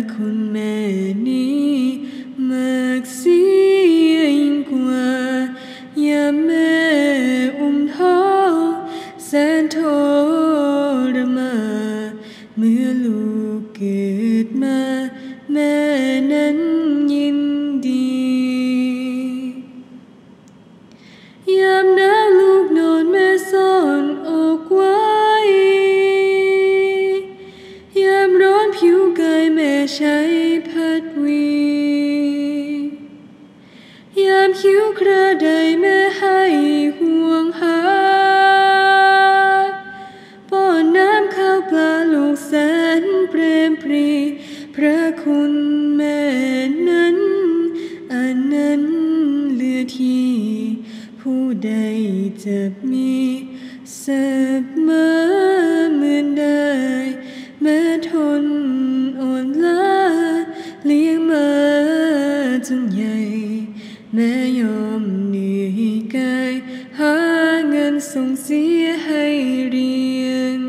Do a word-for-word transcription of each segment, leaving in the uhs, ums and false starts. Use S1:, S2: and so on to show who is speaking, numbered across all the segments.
S1: คุณแม่นี้มากเสียยิ่งกว่ายามแม่อุ้มท้องแสนทรมานเมื่อลูกเกิดมาแม่นั้นยินดียามหนาวลูกนอนแม่ซ่อนอกไว้ยามร้อนผิวกายแม่ใช้พัดวียามหิวกระไดแม่ให้ห่วงหาป้อนน้ำข้าวปลาลูกแสนเปรมปรีพระคุณแม่นั้นอันนั้นเหลือที่ผู้ใดจะมีเสมอเหมือนได้แม่ทนอ่อนล้าเลี้ยงมาจนใหญ่แม่ยอมเหนื่อยกายหาเงินส่งเสียให้เรียน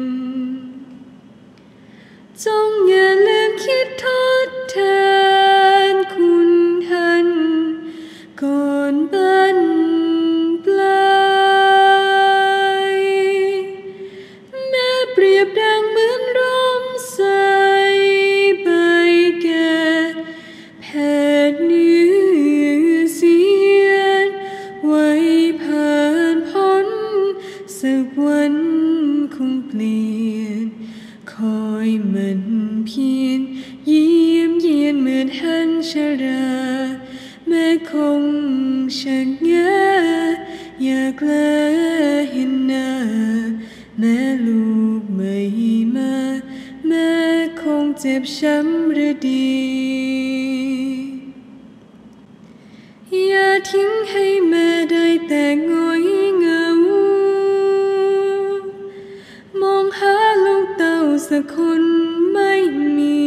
S1: จงอย่าลืมคิดทดแทนคุณท่านก่อนบั้นปลายแม่เปรียบดังเหมือนร่มใสใบแก่แผ่เนื้อเสียนไว้ผ่านพ้นสักวันคงเปลี่ยนคอยมันเพียรยิ้มเยียนเหมือนหันชราแม่คงชักแง่อยากแลเห็นหน้าแม่ลูกไม่มาแม่คงเจ็บช้ำหรือดีอย่าทิ้งให้แม่ได้แต่งอยเหงามองหาลูกเต้าสักคนไม่มี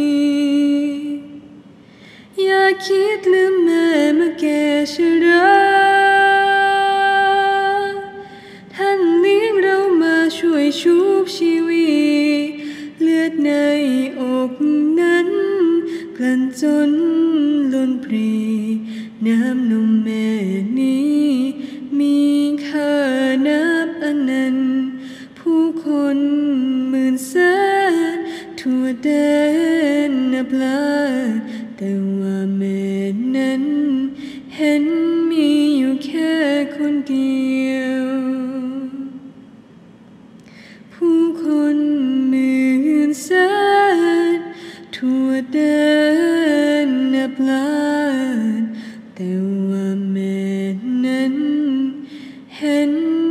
S1: อย่าคิดลืมแม่เมื่อแก่ชราท่านเลี้ยงเรามาช่วยชุบชีวิตเลือดในอกนั้นกลั่นจนล้นปรีน้ำนมแม่นี้มีค่านับอนันต์ผู้คนหมื่นแสนทั่วแดนนับล้านแต่ว่าแม่นั้นเห็นมีอยู่แค่คนเดียวผู้คนหมื่นแสนทั่วแดนนับล้านแต่ว่าแม่นั้นเห็น